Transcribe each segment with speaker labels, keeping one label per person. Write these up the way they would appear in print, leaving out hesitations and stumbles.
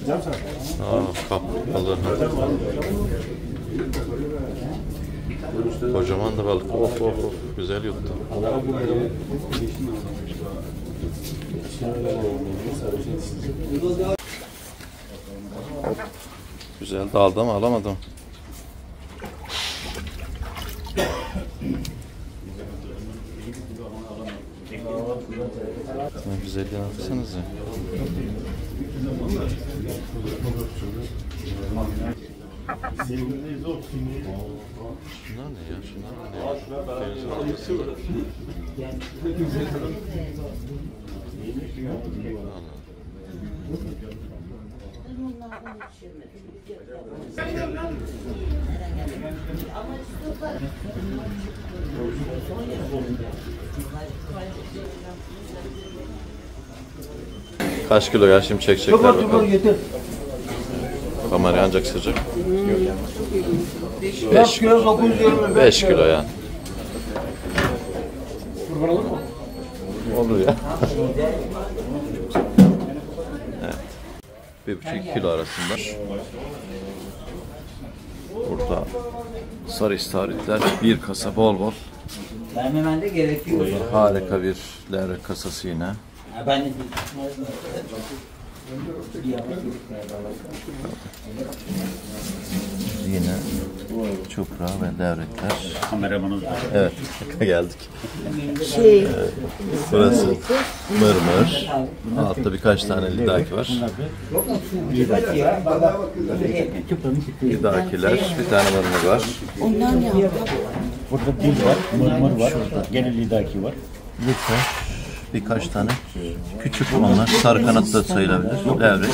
Speaker 1: Kap balığı. Kocaman da balık. Of. Güzel yuttu. Güzel daldı ama alamadım. Ne güzelliğine baksanıza. Şunlar ne ya? Şunlar ne? Denizin ortasında. Kaç kilo ya şimdi çekecekler bakalım. Kamerayı ancak sıcak. 5 kilo. 5 kilo yani. Olur ya. Evet. 1,5 kilo arasında. Burada sarı istavritler, bir kasa bol.
Speaker 2: Vermemende gerekiyor.
Speaker 1: Burada harika bir levrek kasası yine. Yine çupra ve levrekler.
Speaker 3: Kameramanız.
Speaker 1: Evet, geldik. Burası mırmır. Altta birkaç tane lidaki var. Lidakiler, bir tane mırmır var.
Speaker 3: Burada dil var, mırmır var. Gene lidaki var.
Speaker 1: Lütfen birkaç tane küçük onlar, sarı kanat da sayılabilir. Levrek,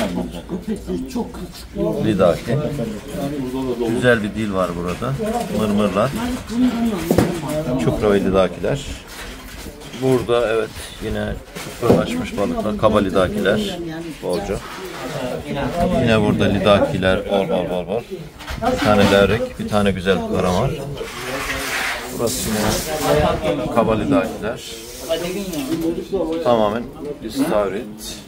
Speaker 1: lidaki. Güzel bir dil var burada. Mırmırlar, çupra ve lidakiler. Burada evet yine çupralaşmış balıklar, kaba lidakiler bolca. Yine burada lidakiler bol. Bir tane levrek, bir tane güzel karamar. Burası yine kaba lidakiler. Tamamen istavrit.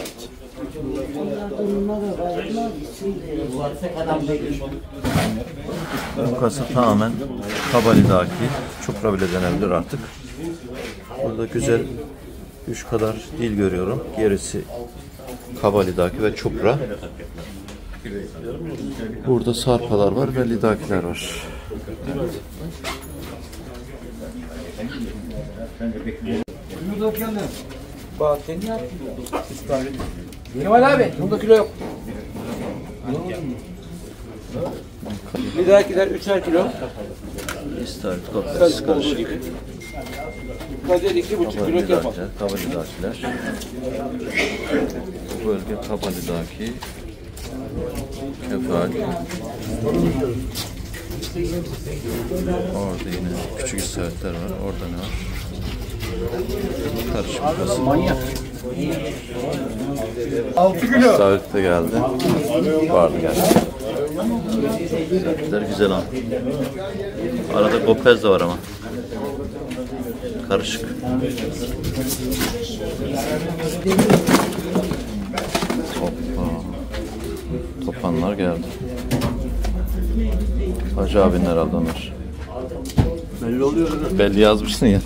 Speaker 1: Bu kasa tamamen kaba lidaki. Çupra bile denebilir artık. Burada güzel 3 kadar dil görüyorum. Gerisi kaba lidaki ve çupra. Burada sarpalar var ve lidakiler var. Evet.
Speaker 4: Kemal abi, bunda kilo yok. Bir dahakiler 3'er kilo.
Speaker 1: İstavrit, kopyası karışık.
Speaker 4: Kadir 2,5 kilo yapar.
Speaker 1: Kaba lidakiler. Bu bölge kaba lidaki. Kefal. Orada yine küçük istavritler var. Orada ne var? Karışık kasa.
Speaker 4: 6 kilo.
Speaker 1: İstavrit de geldi. Vardı gerçekten. İstavritler güzel ama. Arada kopez de var ama. Karışık. Hoppa. Topanlar geldi. Hacı abinin herhalde onlar.
Speaker 4: Belli oluyor.
Speaker 1: Belli yazmışsın ya.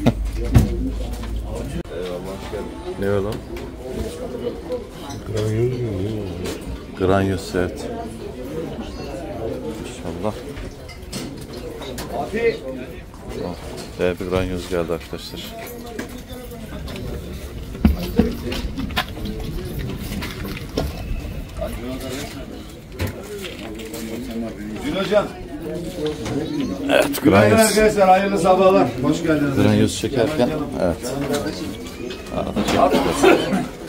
Speaker 1: Ne o lan? Granyoz evet. İnşallah. Dev bir granyoz geldi arkadaşlar.
Speaker 5: Gül hocam.
Speaker 1: Evet,
Speaker 5: Günaydın
Speaker 1: granyoz.
Speaker 5: arkadaşlar, hayırlı sabahlar. Hoş geldiniz.
Speaker 1: Granyoz çekerken, evet. Arada çektik.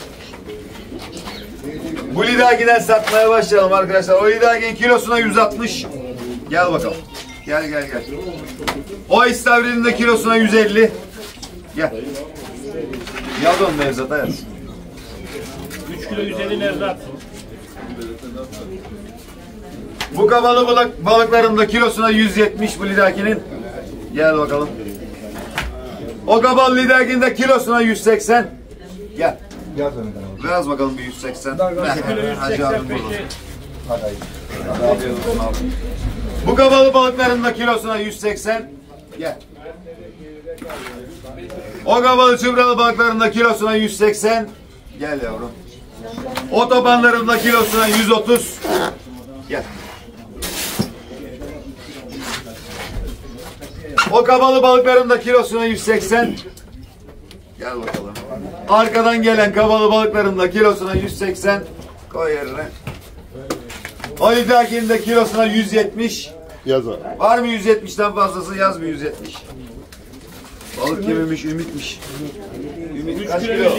Speaker 5: Bu lidakiden satmaya başlayalım arkadaşlar. O lidakin kilosuna 160. Gel bakalım. Gel. O istavridin de kilosuna 150. Gel. Yadon Nevzat'a yaz.
Speaker 3: 3 kilo 150 Nevzat.
Speaker 5: Bu kabalı balıkların da kilosuna 170 bu lidakinin. Gel bakalım. O kabalı lidakin de kilosuna 180. Gel. Gel sana. Biraz bakalım bir 180. Hacı abim burada. Hadi afiyet olsun abi. Bu kabalı balıkların da kilosuna 180. Gel. O kabalı çıbralı balıkların da kilosuna 180. Gel yavrum. O tabanların da kilosuna 130. Gel. O kabalı balıkların da kilosuna 180. Gel bakalım. Arkadan gelen kabalı balıkların da kilosuna 180. Koy yerine. O lidakinin de kilosuna 170.
Speaker 3: Yaz abi.
Speaker 5: Var mı 170'ten fazlası? Yaz bir 170. Balık kimmiş? Ümitmiş. Ümit kaç kilo?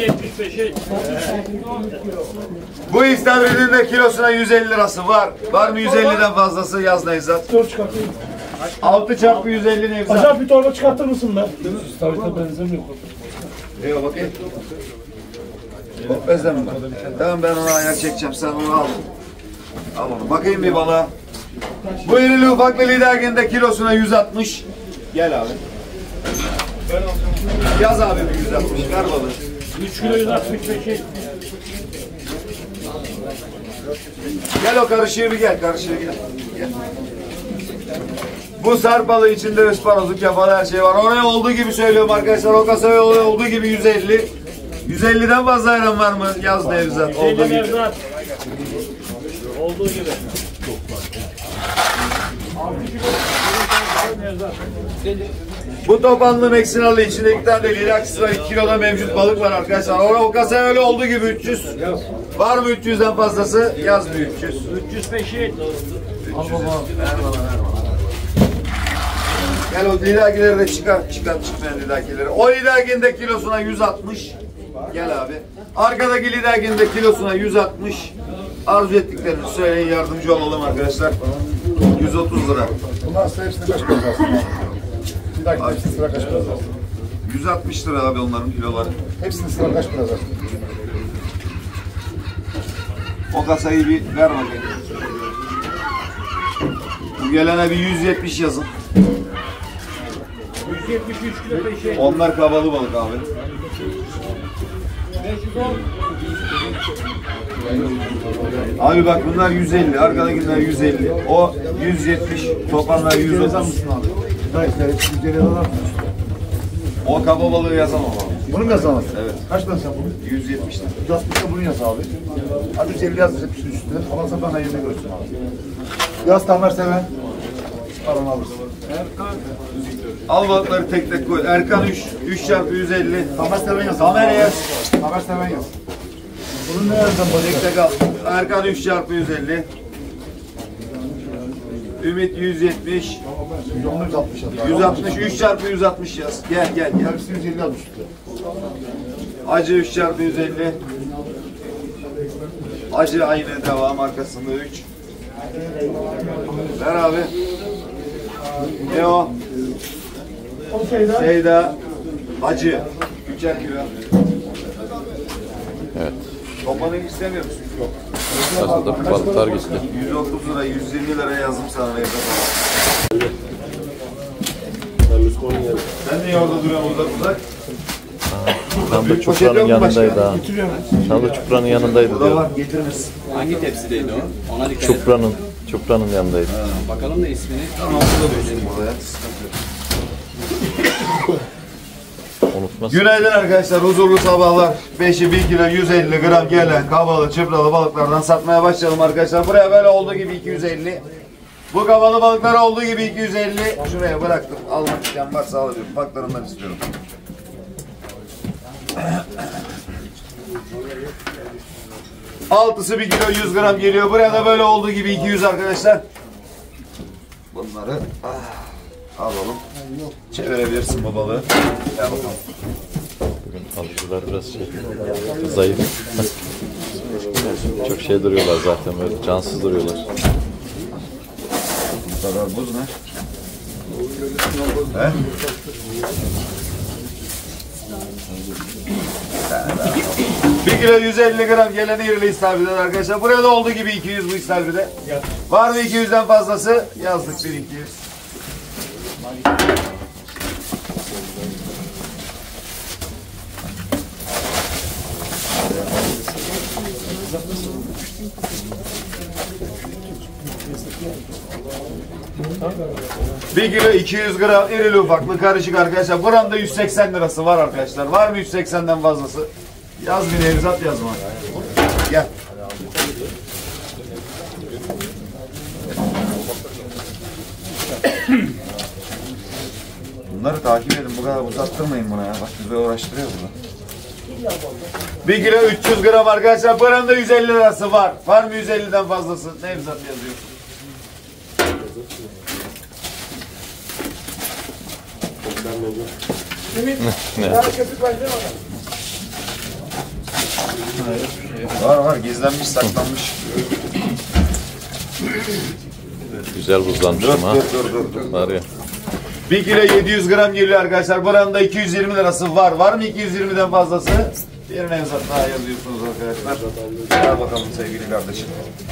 Speaker 5: Bu istavridin de kilosuna 150 lirası var. Var mı 150'den fazlası? Yaz Nevzat. 6 çarpı 150 Nevzat.
Speaker 6: Acaba bir torba çıkartır mısın be? Stavrit'e benzemiyor.
Speaker 5: Eyvah bakayım. Hop bezle mi? Tamam ben ona ayak çekeceğim. Sen onu al. Al onu. Bakayım bir balığa. Bu irili ufaklı liderginde kilosuna 160. Gel abi. Yaz abi bir 160. Ver balığı.
Speaker 6: 3 kilo 165 şey.
Speaker 5: Gel o karışığı bir gel. Karışığı gel. Gel. Bu sarp balığı içinde ısparozu, kefalı her şey var. Oraya olduğu gibi söylüyorum arkadaşlar. O kasaya olduğu gibi 150. 150'den fazla ayran var mı? Yaz Nevzat. Olduğu gibi.
Speaker 6: Nevzat. Olduğu gibi.
Speaker 5: Bu topanlı Meksinalı içinde 2 tane de lilaksız var. 2 kiloda mevcut balık var arkadaşlar. Oraya o kasaya öyle olduğu gibi 300. Var mı 300'den fazlası? Yaz bir 300.
Speaker 6: 305 şey.
Speaker 5: Al baba. Ver bana. Gel o lidakileri de çıkart çıkmayan lidakileri. O lidakinin de kilosuna 160. Gel abi. Arkadaki lidakinin de kilosuna 160. Arzu ettiklerini söyleyin, yardımcı olalım arkadaşlar. 130 lira.
Speaker 3: Bunlar aslında hepsine kaç para lazım? Bir dakika hepsine sıra kaç para lazım?
Speaker 5: 160 lira abi onların kiloları.
Speaker 3: Hepsine sıra kaç para lazım?
Speaker 5: O kasayı bir ver bakayım. Bu gelene bir 170 yazın.
Speaker 6: 173 kilo 5 şey.
Speaker 5: Onlar kabalı balık abi.
Speaker 6: 510.
Speaker 5: Abi bak bunlar 150, arkadakiler 150. O 170, topanlar 130.
Speaker 3: Dayıklar hepsi 150 lira mı?
Speaker 5: O kaba balığı yazamam abi.
Speaker 3: Bunu mu yazamaz?
Speaker 5: Evet.
Speaker 3: Kaç para sen bunu?
Speaker 5: 170 lira.
Speaker 3: 160'da bunu yaz abi. Hadi 150 yaz hepsinin üstüne. Ama sen bana yerine görsün abi. Yaz Tamer seven. Paranı alırsın.
Speaker 5: Al balıkları tek tek koy. Erkan 3 çarpı 150.
Speaker 3: Tamer seven yaz.
Speaker 5: Tamer yaz.
Speaker 3: Tamer seven yaz. Bunun ne yazdan
Speaker 5: Tek tek al. Erkan 3 çarpı 150. Ümit 170.
Speaker 3: 160 yaz.
Speaker 5: 160, 3 çarpı 160 yaz. Gel gel gel.
Speaker 3: Hepsi 150 yaz üstüne.
Speaker 5: Acı 3 çarpı 150. Acı aynı devam arkasında 3. Ver abi. Ne o?
Speaker 6: O şeyden.
Speaker 5: Seyda. Acı. 3'er kilo.
Speaker 1: Evet.
Speaker 5: Topanı istemiyor musun? Yok.
Speaker 1: Kasada balıklar gitti.
Speaker 5: 130 lira, 120 lira yazdım sana evde falan. Sen niye orada duruyorsun uzak?
Speaker 1: Çamlı Çupra'nın yanındaydı ha. Çamlı Çupra'nın yanındaydı
Speaker 5: Burada
Speaker 1: diyor.
Speaker 5: var, getiririz.
Speaker 7: Hangi tepsideydi o? Ona dikkat et.
Speaker 1: Çupra'nın yanındaydı.
Speaker 7: Bakalım da ismini.
Speaker 5: Tamam, burada dursun burada ya.
Speaker 1: Unutmaz.
Speaker 5: Günaydın arkadaşlar, huzurlu sabahlar. 5'i 1 kilo 150 gram gelen kabalı, çıpralı balıklardan satmaya başlayalım arkadaşlar. Buraya böyle olduğu gibi 250. Bu kabalı balıklar olduğu gibi 250. Şuraya bıraktım. Almak isteyen varsa alıyorum. Ufaklarından istiyorum. Altısı 1 kilo 100 gram geliyor. Buraya da böyle olduğu gibi 200 arkadaşlar. Bunları alalım. Çevirebilirsin bu balığı. Gel bakalım.
Speaker 1: Bugün alıcılar biraz zayıf. Çok şey duruyorlar zaten, böyle cansız duruyorlar.
Speaker 5: Bu kadar buz ne? He? Bir kilo 150 gram gelen irili istavri'den arkadaşlar. Buraya da olduğu gibi 200 bu istavride. Var mı 200'den fazlası? Yazdık 1-200. Bir kilo 200 gram irili ufaklı karışık arkadaşlar. Buranın da 180 lirası var arkadaşlar. Var mı 180'den fazlası? Yaz bir Nevzat yazma. Gel. Bunları takip edin. Bu kadar uzattırmayın buna ya. Bak bizi uğraştırıyor burada. 1 kilo 300 gram arkadaşlar. Buranın da 150 lirası var. Var mı 150'den fazlası? Nevzat yazıyor. Var gizlenmiş saklanmış.
Speaker 1: Güzel buzlanmışım ha.
Speaker 5: Dur.
Speaker 1: Var ya.
Speaker 5: 1 kilo 700 gram geliyor arkadaşlar. Buranın da 220 lirası var. Var mı 220'den fazlası? Bir Nevzat daha yazıyorsunuz arkadaşlar. Gel bakalım sevgili kardeşim.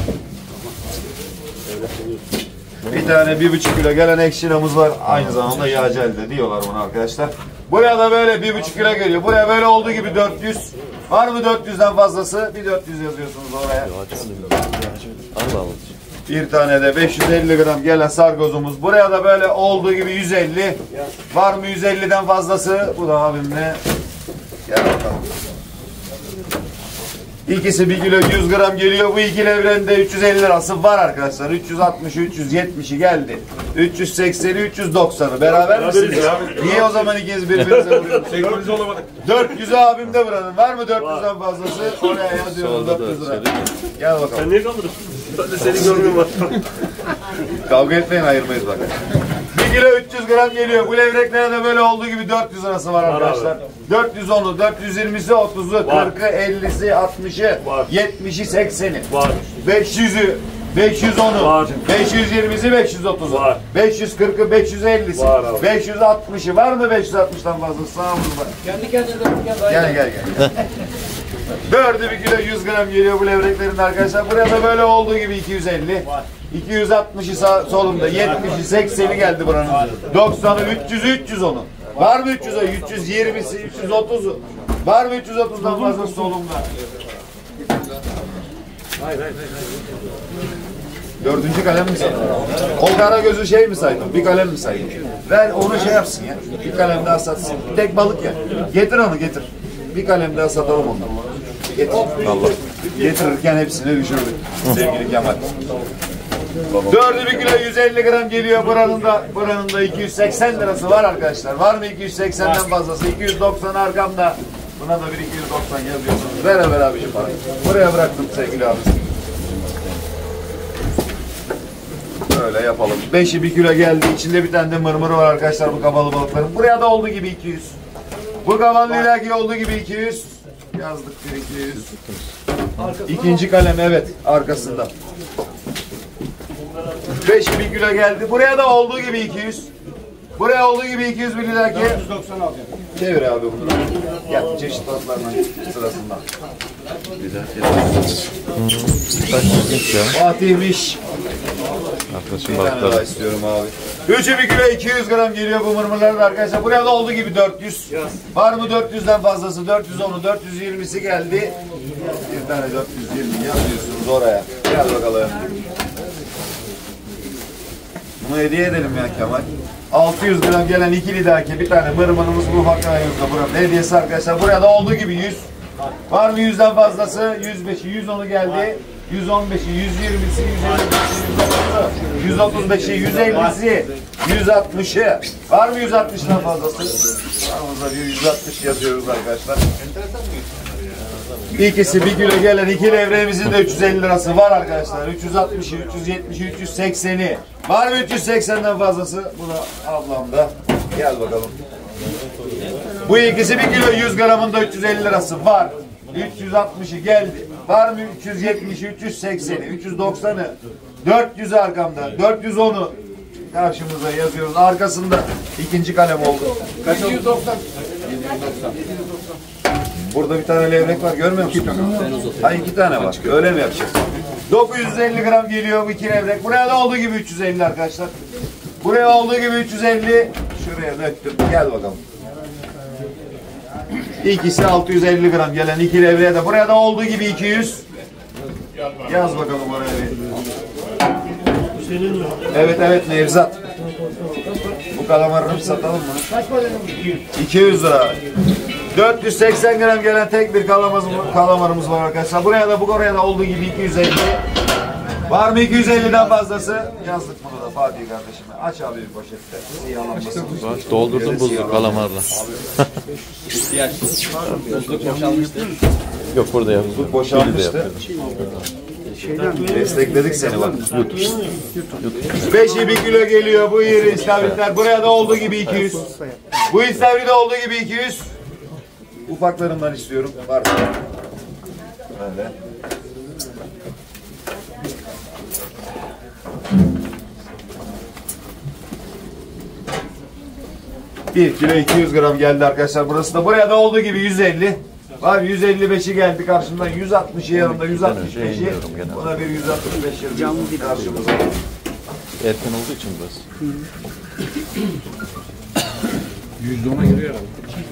Speaker 5: Bir tane 1,5 kilo gelen ekşiramız var. Aynı zamanda yağcı elde diyorlar bunu arkadaşlar. Buraya da böyle 1,5 kilo geliyor. Buraya böyle olduğu gibi 400. Var mı 400'den fazlası? Bir 400 yazıyorsunuz oraya.
Speaker 1: Allah Allah.
Speaker 5: Bir tane de 550 gram gelen sargozumuz. Buraya da böyle olduğu gibi 150. Var mı 150'den fazlası? Bu da abimle. Gel bakalım. İkisi 1 kilo 100 gram geliyor. Bu iki levrenin de 350 lirası var arkadaşlar. 360'ı 370'i geldi. 380'i 390'ı. Beraber misiniz? Niye o zaman ikiniz birbirinize vuruyorsunuz? 400'ü abimde buranın. Var mı 400'den fazlası? Oraya yazıyorum 400 lira. Gel bakalım.
Speaker 6: Sen niye kaldırırsın? Ben de seni görmüyorum hatta.
Speaker 5: Kavga etmeyin, ayırmayız bak. 1 kilo 300 gram geliyor. Bu levreklere de böyle olduğu gibi 400 lirası var arkadaşlar. 410'u, 420'si, 30'u, 40'ı, 50'si, 60'ı, 70'i, 80'i.
Speaker 6: Var.
Speaker 5: 500'ü, 510'u,
Speaker 6: Var.
Speaker 5: 520'si, 530'u,
Speaker 6: Var.
Speaker 5: 540'ı, 550'si,
Speaker 6: Var abi.
Speaker 5: 560'ı. Var mı 560'dan fazlası? Sağ olun bak.
Speaker 2: Kendi kendine de
Speaker 5: Gel. 4'ü 1 kilo 100 gram geliyor bu levreklerin arkadaşlar. Buraya da böyle olduğu gibi 250. 260'ı solumda, 70'i 80'i geldi buranın. 90'ı 300'ü 310'u. Var mı 300'ü? 320'si, 330'u. Var mı 330'dan fazla solumda? Dördüncü kalem mi saydın? O kara gözü şey mi saydın? Bir kalem mi saydın? Ver onu şey yapsın ya. Bir kalem daha satsın. Tek balık ya. Getir onu getir. Bir kalem daha satalım ondan. Getir. Allah. Getirirken hepsini düşürdük. Sevgili Kemal. 4'ü 1 kilo 150 gram geliyor. Buranın da 280 lirası var arkadaşlar. Var mı 280'den fazlası? 290 arkamda. Buna da bir 290 yazıyorsunuz. Ver abiciğim parayı. Buraya bıraktım sevgili abi. Böyle yapalım. 5'i 1 kilo geldi. İçinde bir tane de mırmırı var arkadaşlar bu kabalı balıkların. Buraya da olduğu gibi 200. Bu kabalı ilaki olduğu gibi 200. Yazdık bir 200. İkinci kalem evet arkasında. 5'i 1 kilo geldi. Buraya da olduğu gibi 200. Buraya olduğu gibi 200 bir ilaki.
Speaker 6: 190 alacağım.
Speaker 5: Çevir abi bunu. Gel çeşit tatlarının sırasında. Fatih'miş.
Speaker 1: Arkadaşım
Speaker 5: Bir tane daha
Speaker 1: balıkları.
Speaker 5: istiyorum abi. 3'ü 1 kilo 200 gram geliyor bu mırmırlar da arkadaşlar. Buraya da olduğu gibi 400. Var mı 400'den fazlası? 410'u 420'si geldi. Bir tane 420 yazıyorsunuz oraya. Gel bakalım. Bunu hediye edelim ya Kemal. 600 gram gelen ikili daki bir tane mırmırımız bu ufak ayımızda buranın hediyesi arkadaşlar. Buraya da olduğu gibi 100. Var mı 100'den fazlası? 105'i 110'u geldi. 115'i 120'si 135'i 150'si 160'ı. Var mı 160'dan fazlası? Aramızda bir 160 yazıyoruz arkadaşlar. İkisi 1 kilo gelen iki levreğimizin de 350 lirası var arkadaşlar. 360'ı, 370'i, 380'i. Var mı 380'den fazlası? Bu da ablamda. Gel bakalım. Bu ikisi 1 kilo 100 gramında 350 lirası var. 360'ı geldi. Var mı 370'i, 380'i, 390'ı, 400'ü arkamda, 410'u karşımıza yazıyoruz. Arkasında ikinci kalem oldu. Kaç 790. Burada bir tane levrek var görmüyor musun? Ha 2 tane var. Öyle mi yapacağız? 950 gram geliyor bu iki levrek. Buraya da olduğu gibi 350 arkadaşlar. Buraya olduğu gibi 350. Şuraya döktüm. Gel bakalım. İkisi 650 gram gelen iki levreye de. Buraya da olduğu gibi 200. Yaz bakalım oraya bir. Evet Nevzat. Bu kalamarını satalım mı? 200 lira. 480 gram gelen tek bir kalamarımız var arkadaşlar. Buraya da olduğu gibi 250. Var mı 250'den fazlası? Yazdık bunu da Fatih kardeşime. Aç abi bir poşette. Ziyanlanmasın.
Speaker 1: Bak, doldurdum buzlu kalamarla.
Speaker 7: İhtiyaç. Buzluk boşalmıştı.
Speaker 1: Yok burada yaptım.
Speaker 5: Buzluk boşalmıştı. Destekledik seni bak. 5'i 1 kilo geliyor bu iri istavritler. Buraya da olduğu gibi 200. Bu istavri de olduğu gibi 200. Ufaklarından istiyorum. Var mı? Böyle. Bir kilo 200 gram geldi arkadaşlar. Burası da buraya da olduğu gibi 150. Var 155'i geldi karşımdan. 160'ı yanında 165'i. Buna bir 165 yazıyor karşımıza.
Speaker 1: Erken olduğu için burası.
Speaker 7: 110'a giriyor herhalde.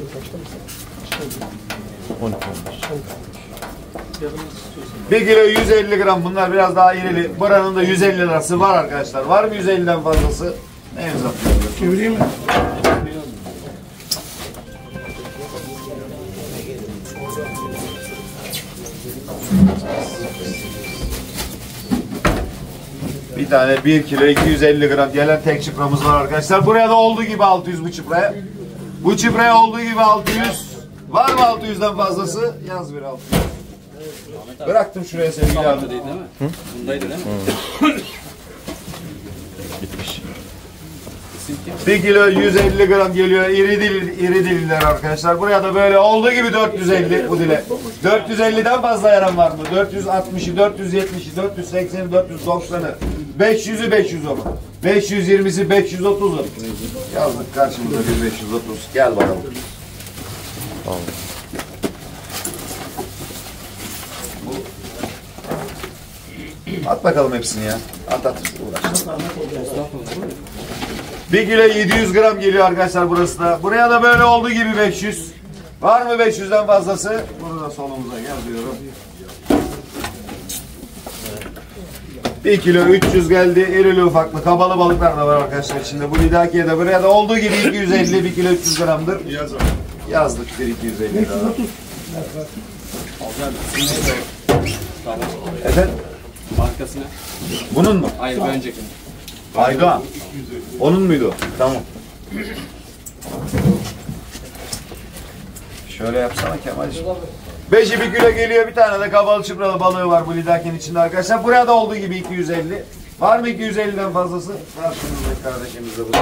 Speaker 5: 1 kilo 150 gram, bunlar biraz daha irili. Buranın da 150 lirası var arkadaşlar. Var mı 150'den fazlası? Nevzat.
Speaker 6: Çevireyim mi?
Speaker 5: Bir tane 1 kilo 250 gram gelen tek çıpramız var arkadaşlar. Buraya da olduğu gibi 600 bu çıpraya. Bu çıpraya olduğu gibi 600. Var mı 600'den fazlası? Yaz bir 600. Bıraktım şuraya sevgili abi.
Speaker 7: Değil mi? Hı? Bundaydı değil mi?
Speaker 1: Gitmiş.
Speaker 5: 1 kilo 150 gram geliyor. İri diller arkadaşlar. Buraya da böyle olduğu gibi 450 bu dile. 450'den fazla yaran var mı? 460'ı, 470'i, 480'i, 490'ı, 500'ü, 510'u, 520'si, 530'u. Yazdık karşımıza bir 530. Gel bakalım. At bakalım hepsini ya. At. Uğraş. 1 kilo 700 gram geliyor arkadaşlar burası da. Buraya da böyle olduğu gibi 500. Var mı 500'den fazlası? Bunu da solumuza yazıyorum. 1 kilo 300 geldi. İrili ufaklı kabalı balıklar da var arkadaşlar içinde. Bu lidakiye de buraya da olduğu gibi 250, 1 kilo 300 gramdır. Yazdık bir 250 lira. Efendim?
Speaker 7: Markasına.
Speaker 5: Bunun mu?
Speaker 7: Hayır, bir önceki.
Speaker 5: Aydoğan. Onun muydu? Tamam. Şöyle yapsana Kemal'ciğim. 5'i 1 kilo geliyor. Bir tane de kabalı çıpralı balığı var bu lidakin içinde arkadaşlar. Buraya da olduğu gibi 250. Var mı 250'den fazlası? Karşımızdaki kardeşimiz de bu.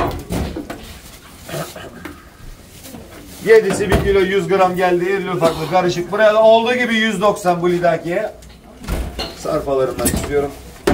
Speaker 5: 7'si 1 kilo 100 gram geldi. İrili ufaklı karışık. Buraya da olduğu gibi 190 bu lidakiye. Sarpalarından istiyorum.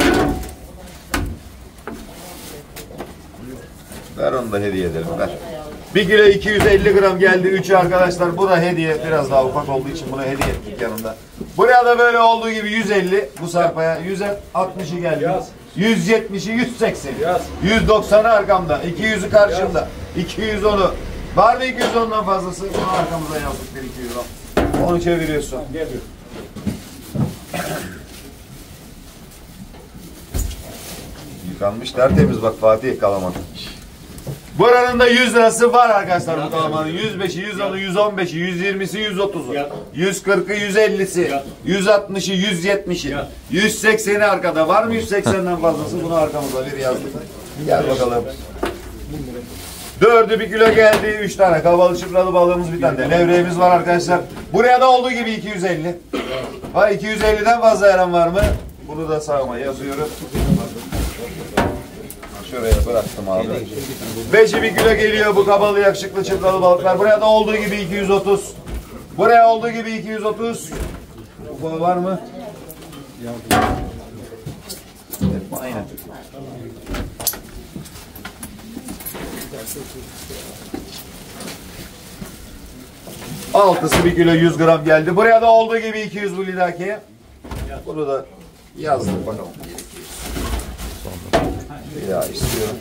Speaker 5: Ver onu da hediye edelim. Ver. 1 kilo 250 gram geldi. 3'ü arkadaşlar. Bu da hediye. Biraz daha ufak olduğu için buna hediye ettik yanında. Buraya da böyle olduğu gibi 150 bu sarpaya. 160'ı geldi. 170'i 180'i. 190'ı arkamda. 200'ü karşımda. 210'u. Var mı 210'dan fazlası? Bunu arkamıza yazdık bir 210. Onu çeviriyorsun. Geliyor. Yıkanmış tertemiz bak Fatih kalaman. Buranın da 100 lirası var arkadaşlar bu kalamanın. 105'i, 110'u, 115'i, 120'si, 130'u, 140'ı, 150'si, 160'ı, 170'i, 180'i arkada. Var mı 180'den fazlası? Bunu arkamıza bir yazdık. Gel bakalım. 4'ü 1 kilo geldi. 3 tane kabalı çıpralı balığımız, bir tane de levreğimiz var arkadaşlar. Buraya da olduğu gibi 250. Var 250'den fazla yaran var mı? Bunu da sağıma yazıyorum. Şuraya bıraktım abi. 5'i 1 kilo geliyor bu kabalı yakışıklı çıpralı balıklar. Buraya da olduğu gibi 230. Buraya olduğu gibi 230. Ufağı var mı? Aynen. Altısı 1 kilo 100 gram geldi. Buraya da olduğu gibi 200 bu lidakiye. Bunu da yazdık bakalım. Bir daha istiyorum.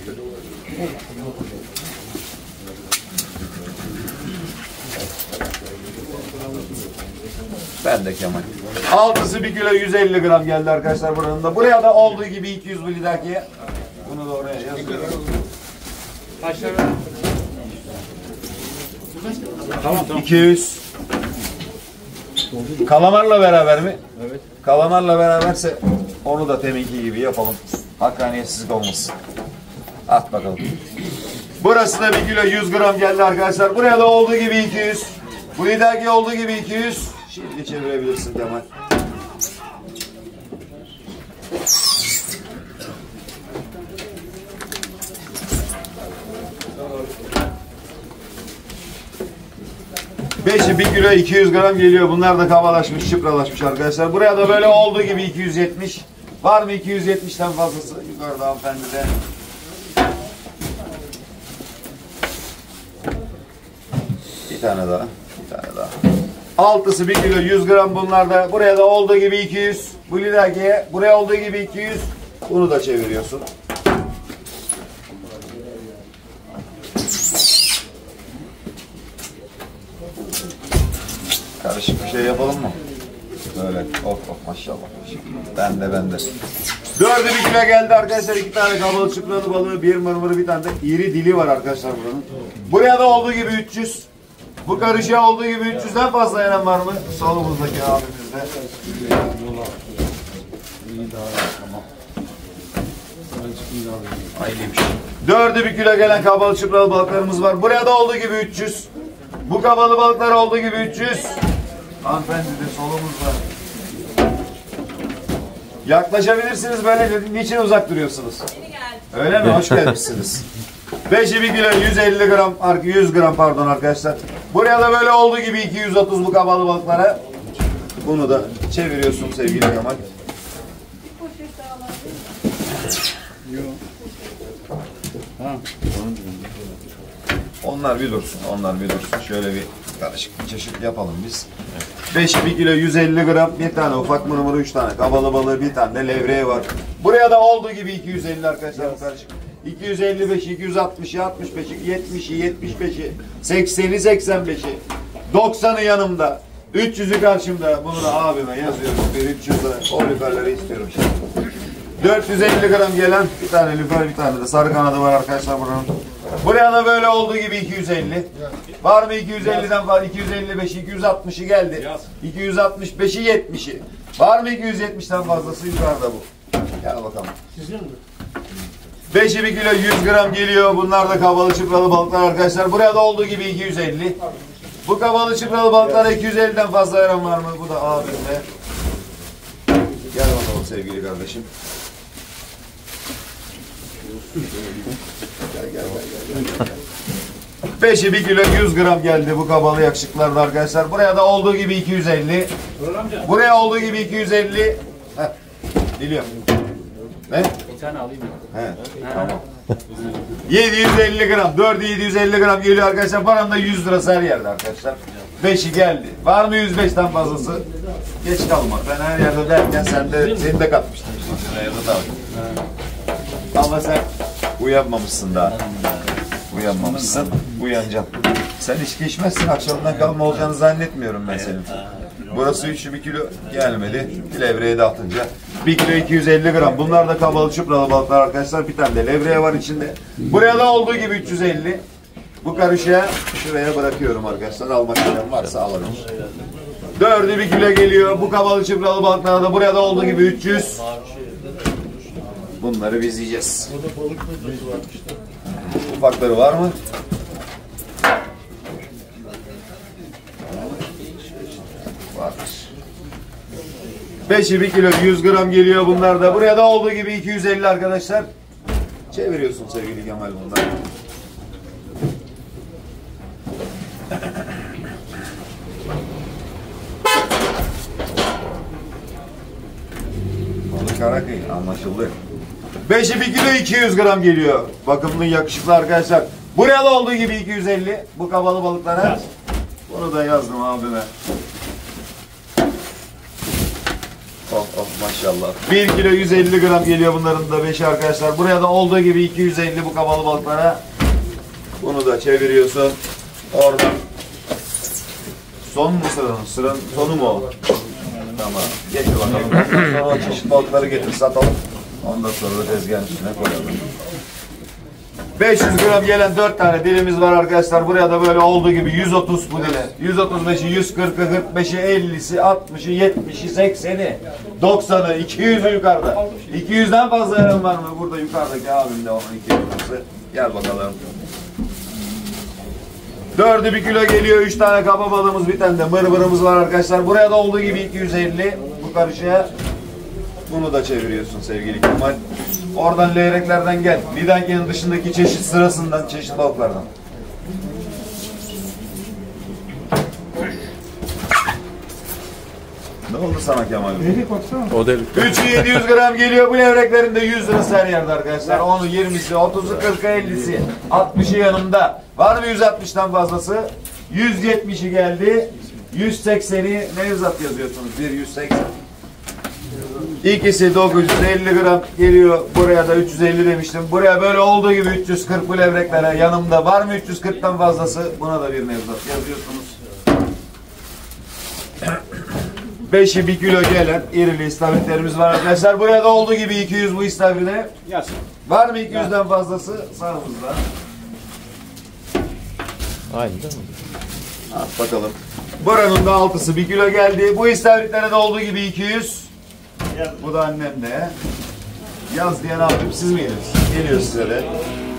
Speaker 5: Ben de Kemal. Altısı 1 kilo 150 gram geldi arkadaşlar buranın da. Buraya da olduğu gibi 200 bu lidaki. Bunu da oraya yazıyorum. 200. Kalamarla beraber mi? Evet. Kalamarla beraberse onu da teminki gibi yapalım. Hakkaniyetsizlik olmasın. At bakalım. Burası da 1 kilo 100 gram geldi arkadaşlar. Buraya da olduğu gibi 200. Bu lidaki olduğu gibi 200. Şimdi çevirebilirsin Kemal. Beşi 1 kilo 200 gram geliyor. Bunlar da kabalaşmış, çıpralaşmış arkadaşlar. Buraya da böyle olduğu gibi 270. Var mı 270'ten fazlası? Yukarıda hanımefendi de. Bir tane daha. Bir tane daha. Altısı 1 kilo 100 gram bunlar da. Buraya da olduğu gibi 200. Bu lidakiye buraya olduğu gibi 200. Bunu da çeviriyorsun. Karışık bir şey yapalım mı? Böyle. Of maşallah. Ben de. 4'ü 1 kilo geldi arkadaşlar. 2 tane kabalı çıpralı balığı, bir mırmırı, bir tane de iri dili var arkadaşlar buranın. Buraya da olduğu gibi 300. Bu karışığa olduğu gibi 300'den fazla yenen var mı? Solumuzdaki abimizde. Aynıymış. 4'ü 1 kilo gelen kabalı çıpralı balıklarımız var. Buraya da olduğu gibi 300. Bu kabalı balıklar olduğu gibi 300. Hanımefendi de solumuzda. Yaklaşabilirsiniz böyle. Niçin uzak duruyorsunuz? Öyle mi? Hoş gelmişsiniz. 5'i 1 kilo 150 gram, 100 gram pardon arkadaşlar. Buraya da böyle olduğu gibi 230 bu kabalı balıklara. Bunu da çeviriyorsun sevgili Kemal. Onlar bir dursun. Şöyle bir karışık bir çeşit yapalım biz. 5 1 kilo 150 gram, bir tane ufak mırmırı, 3 tane kabalı balığı, bir tane de levreği var. Buraya da olduğu gibi 250 arkadaşlar bu karışık. 255, 260, 65'i, 70'i, 75'i, 80'i, 85'i, 90'ı yanımda, 300'ü karşımda. Bunu da abime yazıyorum. Bir 300 lira. O lüferleri istiyorum şimdi. 450 gram gelen bir tane lüfer, bir tane de sarı kanadı var arkadaşlar buranın. Buraya da böyle olduğu gibi 250. Var mı 250'den var? 255, 260'ı geldi. 265'i, 70'i. Var mı 270'ten fazlası? Yukarıda bu. Gel bakalım. 5'i 1 kilo 100 gram geliyor. Bunlar da kabalı çıpralı balıklar arkadaşlar. Buraya da olduğu gibi 250. Bu kabalı çıpralı balıklara 250'den fazla veren var mı? Bu da abimde. Gel bakalım sevgili kardeşim. Gel. 5'i 1 kilo 100 gram geldi bu kabalı yakışıklarda arkadaşlar. Buraya da olduğu gibi 250. Buraya olduğu gibi 250. Heh. Biliyorum. Ne?
Speaker 7: Bir tane alayım mı?
Speaker 5: He. Tamam. 750 gram. 4'ü 750 gram geliyor arkadaşlar. Paranın da 100 lirası her yerde arkadaşlar. 5'i geldi. Var mı 105'ten fazlası? Geç kalma. Ben her yerde derken seni de katmıştım. Ama sen uyanmamışsın daha. Uyanmamışsın. Uyanacaksın. Sen içki içmezsin. Akşamdan kalma olacağını zannetmiyorum ben senin. Burası 3'ü 1 kilo gelmedi. Levreğe de atınca. 1 kilo 250 gram. Bunlar da kabalı çıpralı balıklar arkadaşlar. Bir tane de levreye var içinde. Buraya da olduğu gibi 350. Bu karışığa şuraya bırakıyorum arkadaşlar. Almak isteyen varsa alabilir. 4'ü 1 kilo geliyor. Bu kabalı çıpralı balıklar da buraya da olduğu gibi 300. Bunları biz yiyeceğiz. Ufakları var mı? Vardır. 5'i 1 kilo 100 gram geliyor bunlar da. Buraya da olduğu gibi 250 arkadaşlar. Çeviriyorsun sevgili Kemal bunlar. Balık karakayı anlaşıldı. 5'i 1 kilo 200 gram geliyor. Bakımlı yakışıklı arkadaşlar. Buraya da olduğu gibi 250. Bu kabalı balıklara. Bunu da yazdım abime. Oh maşallah. 1 kilo 150 gram geliyor bunların da 5'i arkadaşlar. Buraya da olduğu gibi 250 bu kabalı balıklara. Bunu da çeviriyorsun. Oradan Son mu sıranın? Sıranın sonu mu o? Tamam. Getir bakalım. Ondan sonra o çeşit balıkları getir satalım. Ondan sonra da tezgahın üstüne koyalım. 500 gram gelen 4 tane dilimiz var arkadaşlar. Buraya da böyle olduğu gibi 130 bu dile. 135'i, 140'ı, 45'i, 50'si, 60'ı, 70'i, 80'i, 90'ı, 200'ü yukarıda. 200'den fazla yer var mı? Burada yukarıdaki abim de onun 200'ü. Gel bakalım. 4'ü 1 kilo geliyor. 3 tane kaba balığımız, bir tane de mırmırımız var arkadaşlar. Buraya da olduğu gibi 250. Bu karışığa bunu da çeviriyorsun sevgili Kemal. Oradan leyreklerden gel. Lidanke'nin dışındaki çeşit sırasından, çeşit balıklardan. Ne oldu sana Kemal?
Speaker 1: O değil.
Speaker 5: 3'ü 700 gram geliyor. Bu levreklerin de 100 lirası her yerde arkadaşlar. 10'u 20'si, 30'u 40'ı 50'si, 60'ı yanında. Var mı 160'tan fazlası? 170'i geldi. 180'i Nevzat yazıyorsunuz. 180. İkisi 950 gram geliyor. Buraya da 350 demiştim. Buraya böyle olduğu gibi 340 bu levreklere yanımda. Var mı 340'tan fazlası? Buna da bir Nevzat yazıyorsunuz. 5'i 1 kilo gelen irili istavritlerimiz var arkadaşlar. Buraya da olduğu gibi 200 bu istavride. Var mı 200'den fazlası? Sağımızda.
Speaker 1: Aynı değil mi?
Speaker 5: At bakalım. Buranın da 6'sı 1 kilo geldi. Bu istavritlere de olduğu gibi 200. Bu da annem de. Yaz diyen abim siz miydiniz? Geliyor size de.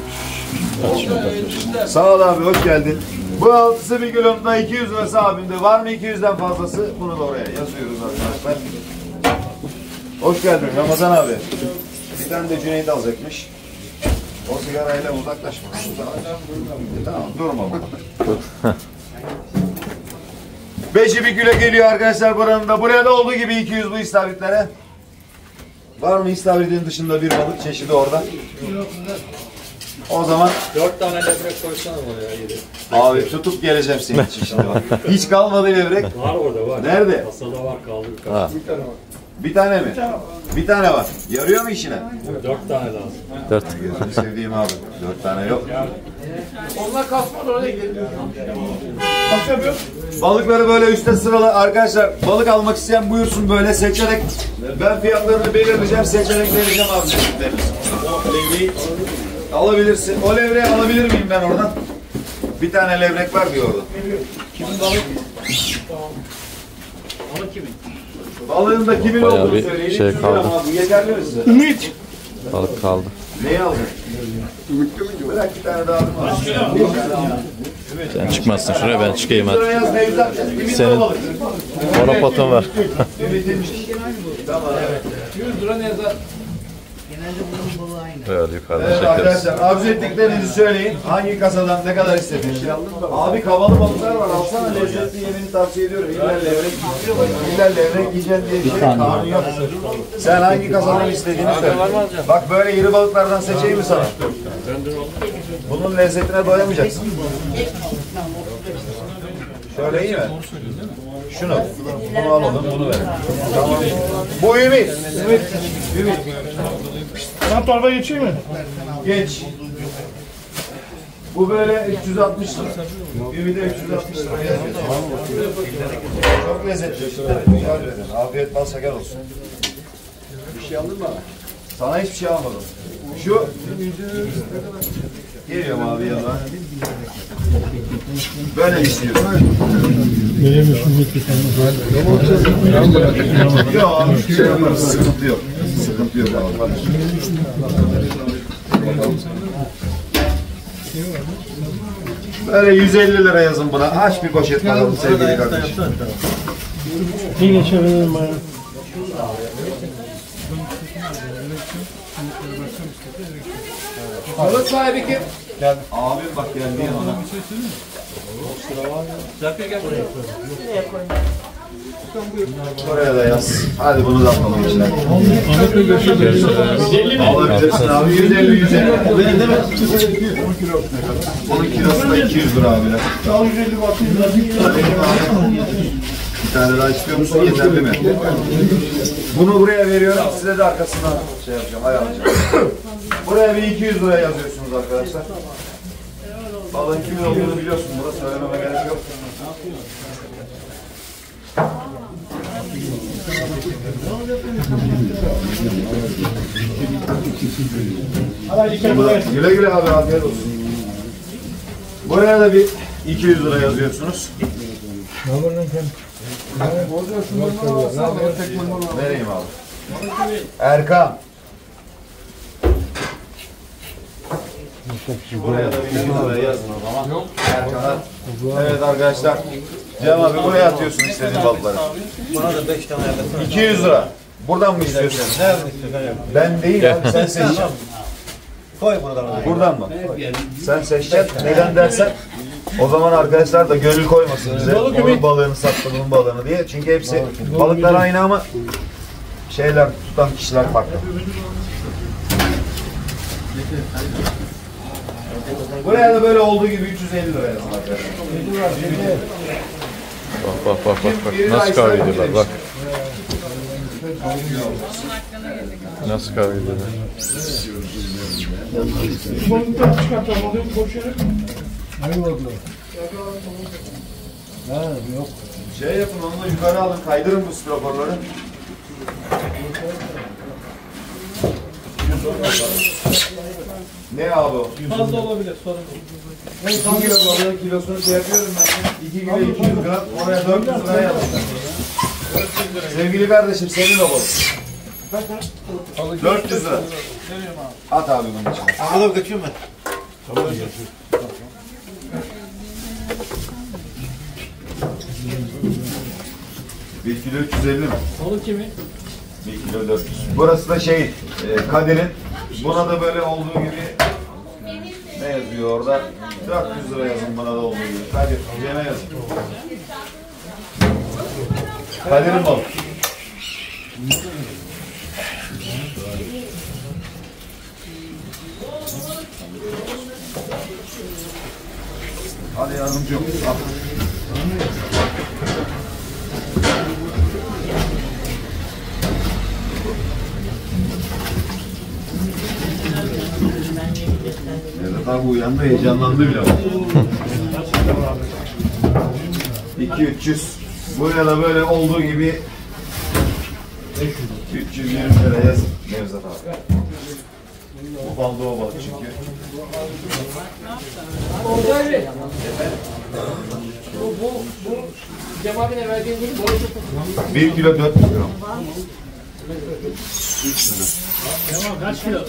Speaker 5: Sağ ol abi, hoş geldin. Bu 6'sı 1 kilonun da 200 lirası abimde. Var mı 200'den fazlası? Bunu da oraya yazıyoruz arkadaşlar. Hoş geldin Ramazan abi. Bir tane de Cüneyt alacakmış. O sigarayla uzaklaşma. Tamam, durma bak. 5'i 1 kilo geliyor arkadaşlar buranın da. Buraya da olduğu gibi 200 bu istavritlere. Var mı istavritin dışında bir balık çeşidi orada? O zaman
Speaker 7: 4 tane levrek koysana oraya yedi.
Speaker 5: abi tutup geleceğim senin için şimdi bak. Hiç kalmadı levrek.
Speaker 6: Var orada var.
Speaker 5: Nerede?
Speaker 6: Masada var kaldı.
Speaker 1: Ha.
Speaker 5: Bir tane mi? Bir tane var. Yarıyor mu işine?
Speaker 6: 4 tane lazım.
Speaker 1: 4.
Speaker 5: Gözünü sevdiğim abi. 4 tane yok.
Speaker 4: Onlar kasmadı oraya gidelim.
Speaker 5: Balıkları böyle üstte sıralı arkadaşlar. Balık almak isteyen buyursun böyle seçerek. Ben fiyatlarını belirleyeceğim. Seçerek vereceğim abi. O levreyi alabilirsin. O levreyi alabilir miyim ben oradan? Bir tane levrek var diyor orada.
Speaker 4: Kimin balık? Balık kimin?
Speaker 5: Balığın da kimin
Speaker 1: Bayağı
Speaker 5: olduğunu
Speaker 1: bir
Speaker 5: söyleyin.
Speaker 1: şey kaldı.
Speaker 5: Bu yeterli mi size?
Speaker 4: Ümit.
Speaker 1: Balık kaldı.
Speaker 5: Neyi alacaksın? Bırak bir tane daha var.
Speaker 1: Sen çıkmazsın şuraya, ben çıkayım hadi.
Speaker 5: Şuraya yaz Nevzat. Kimin
Speaker 1: Senin-
Speaker 5: o balık?
Speaker 1: Monopoton var.
Speaker 5: Ümit'in. Tamam evet.
Speaker 4: 100 lira Nevzat.
Speaker 2: Genelde bunun balığı aynı.
Speaker 1: Böyle yukarıdan
Speaker 5: Evet
Speaker 1: çekeriz.
Speaker 5: arkadaşlar arzu ettiklerinizi söyleyin. Hangi kasadan ne kadar istediniz? Abi kavalı balıklar var. Alsana, lezzetli yemini tavsiye ediyorum. İller levrek yiyeceksin diye bir şey kanun yok. Sen hangi kasadan istediğini söyle. Bak böyle iri balıklardan seçeyim mi sana? Bunun lezzetine doyamayacaksın. Şöyle iyi mi? Şunu. Bunu alalım, bunu verelim. Tamam. Bu Ümit. Ümit.
Speaker 4: Ben torba geçeyim mi?
Speaker 5: Geç. Bu böyle 360 lira. Ümit'e 360 lira yazıyor. Çok lezzetli. Afiyet bal şeker olsun. Bir şey aldın mı? Sana hiçbir şey almadım. Şu geliyorum abi yanına. Böyle istiyorum. Yok abi, şey yaparız. Sıkıntı yok. Sıkıntı yok abi. Böyle 150 lira yazın buna. Aç bir poşet bakalım sevgili kardeşim.
Speaker 4: İyi geçebilirim bana. Balık sahibi kim?
Speaker 5: Abim bak geldi yanına. Buraya da yaz. Hadi bunu da atalım içine. Alabilirsin abi. 150 150. Onun kilosu da 200 lira abiler. Bir tane daha istiyor musun? Yeterli mi? Bunu buraya veriyorum. Size de arkasından şey yapacağım. Ayarlayacağım. Buraya bir 200 lira yazıyorsunuz arkadaşlar. Balığın kimin olduğunu biliyorsun. Burada söylememe gerek yok.
Speaker 4: Hadi İlker buraya.
Speaker 5: Güle güle abi, afiyet olsun. Buraya da bir 200 lira yazıyorsunuz. Vereyim abi. Erkan. Buraya da bir 100 lira yazın o zaman. Erkan'a. Evet arkadaşlar. Cem abi buraya atıyorsun istediğin balıkları.
Speaker 1: Bana da 5 tane yapasana.
Speaker 5: 200 lira. Buradan mı istiyorsun? Ben değil abi, sen seçeceksin.
Speaker 1: Koy buradan.
Speaker 5: Buradan mı? Sen seçeceksin. Neden dersen o zaman arkadaşlar da gönül koymasın bize. Onun balığını sattı, bunun balığını diye. Çünkü hepsi balıklar aynı ama şeyler, tutan kişiler farklı. Buraya da böyle olduğu gibi 350 lira yazın arkadaşlar.
Speaker 1: Bak. Nasıl kavga ediyorlar bak. Nasıl kavga ediyorlar.
Speaker 4: Monitör çıkartalım. Oluyor mu? Boş yere.
Speaker 5: Şey yapın, onunla yukarı alın, kaydırın bu straforları. Ne abi o?
Speaker 4: Fazla olabilir. Sorun değil.
Speaker 5: 2 kilo balığın kilosunu şey yapıyorum ben. 2 kilo 200 gram, oraya 400 liraya yapacağım. Sevgili kardeşim, senin o balık. 400 lira. At abi bunun içine.
Speaker 1: Sana da kaçıyorum ben.
Speaker 5: 1 kilo 350 mi?
Speaker 4: Balık kimin?
Speaker 5: 1 kilo 400. Burası da şey, Kadir'in. Buna da böyle olduğu gibi ne yazıyor orada? 400 lira yazın buna da olduğu gibi. Kadir, Cem'e yazın. Kadir'in balık. Hadi yardımcı ol. Al. Nevzat abi uyandı, heyecanlandı bile. 200-300. Buraya da böyle olduğu gibi 320 lira yazın Nevzat abi. Bu balda o balık çünkü.
Speaker 4: Olcay Bey. Bu Cem abine verdiğin gibi balık
Speaker 5: 1 kilo 400 gram.
Speaker 4: kaç kilo?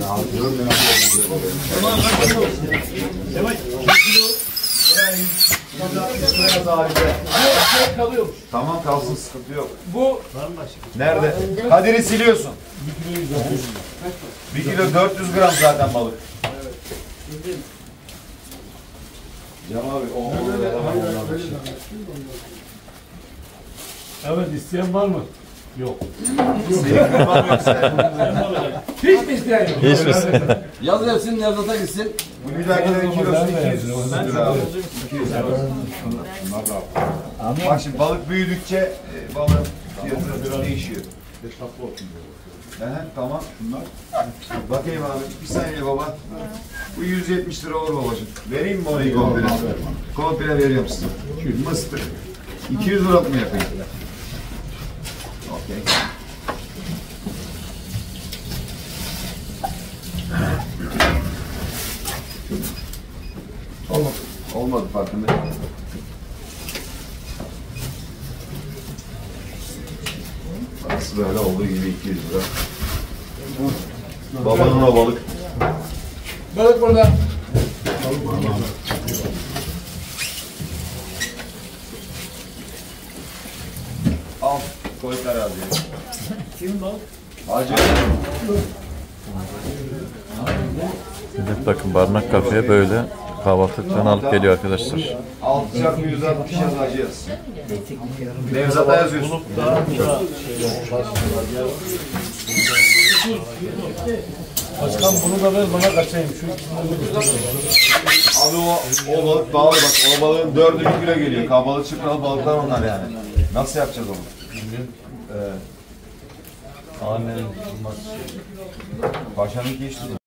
Speaker 4: Kalıyormuş.
Speaker 5: Tamam kalsın, sıkıntı yok.
Speaker 4: Bu
Speaker 5: Nerede? Kadir'i siliyorsun. 1 kilo 400 gram zaten balık. Cem abi o
Speaker 4: evet, isteyen var mı? Yok.
Speaker 5: sevgili var mı yoksa?
Speaker 4: Hiç mi isteyen yok?
Speaker 1: Hiç misin?
Speaker 6: Yaz gelsin Nevzat'a gitsin.
Speaker 5: Bu bir dakilerin kilosu 200 lira abi. 200 lira. Bak şimdi balık büyüdükçe balığın fiyatı değişiyor. Tamam. Bakayım abi. Bir saniye baba. Bu 170 lira olur babacığım. Vereyim mi orayı komple? Komple veriyorum size. Mıstık. 200 lira mı yapayım? Okey. Olmadı farkındayım. Parası böyle olduğu gibi 200 lira. Babanın o balık.
Speaker 4: Balık burada.
Speaker 5: Al. Koy teraziye.
Speaker 4: Kimin balık?
Speaker 5: Hacı.
Speaker 1: Evet bakın Barınak Kafe'ye böyle kahvaltılıktan alıp geliyor arkadaşlar.
Speaker 5: 6 çarpı 160 yaz hacı yaz. Nevzat'a yazıyorsun.
Speaker 4: Başkan bunu da ver bana kaçayım. Şu
Speaker 5: Abi o balık bağlı bak. O balığın 4'ü 1 kilo geliyor. Kabalık çıkralı balıklar onlar yani. Nasıl yapacağız onu? Paşa'nınki işte.